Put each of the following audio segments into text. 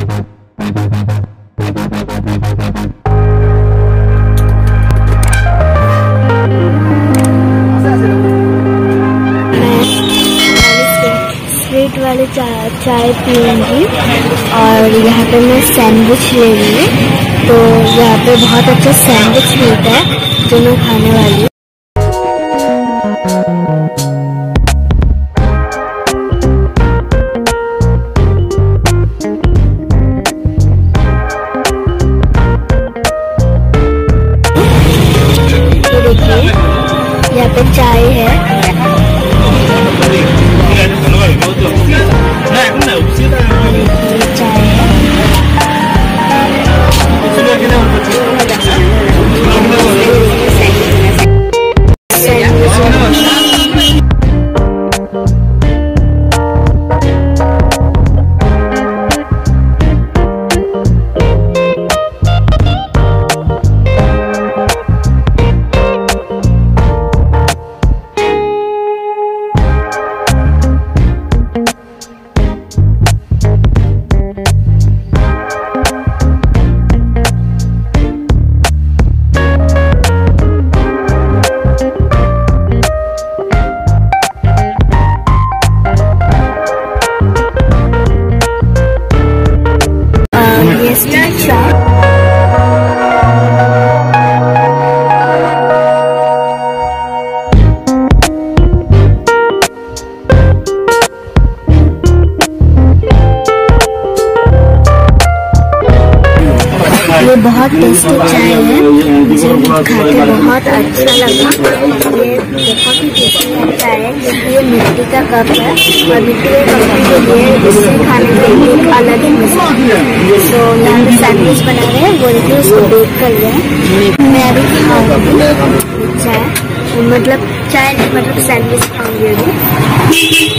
Sweet वाली चाय पीऊँगी और यहाँ पे मैं सैंडविच ले रही हूँ। तो यहाँ पे बहुत अच्छा सैंडविच मिलता है जो मैं खाने वाली हूँ। तो देखिए यहाँ पे चाय है। ये बहुत टेस्टी चाय है, मुझे खा के बहुत अच्छा लगा। ये बहुत ही टेस्टी चाय है क्योंकि ये मिट्टी का कप है और मिट्टी के कप में जो ये इससे खाने में एक अलग ही मजा है। तो यहाँ पे सैंडविच बना रहे हैं, बोल के उसको बेक कर रहे हैं। मैं अभी खाऊंगी चाय, मतलब सैंडविच खाऊंगी अभी।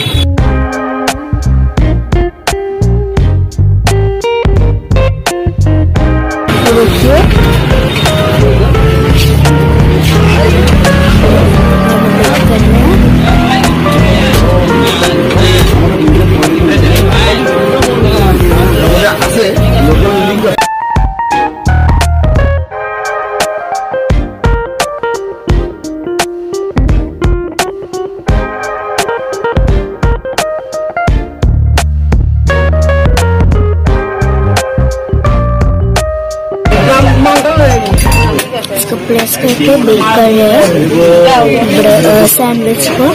इसको प्रेस करके बेक कर रहे हैं सैंडविच को।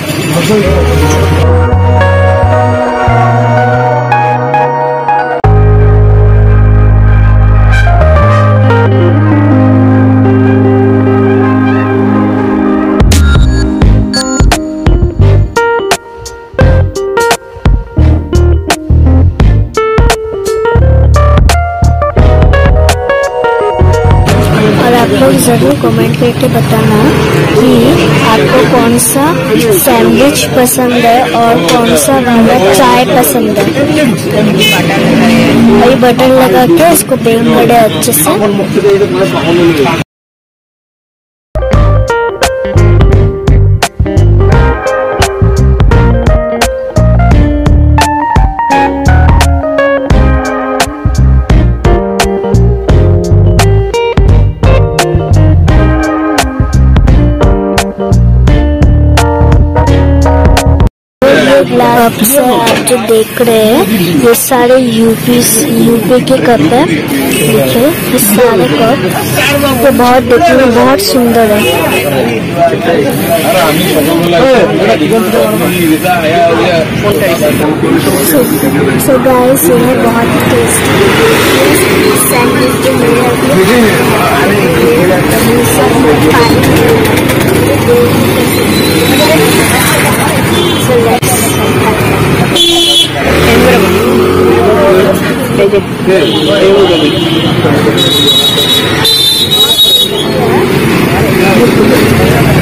लोग ज़रूर कमेंट करके बताना कि आपको कौन सा सैंडविच पसंद है और कौन सा वाला चाय पसंद है। वही बटर लगा के इसको बेक करे अच्छे से। आप जो देख रहे हैं ये सारे यूपी के कप है। देखिए ये सारे कप तो बहुत देखने में बहुत सुंदर है। सो गाइस ये है बहुत टेस्टी सैंडविच जो मेरे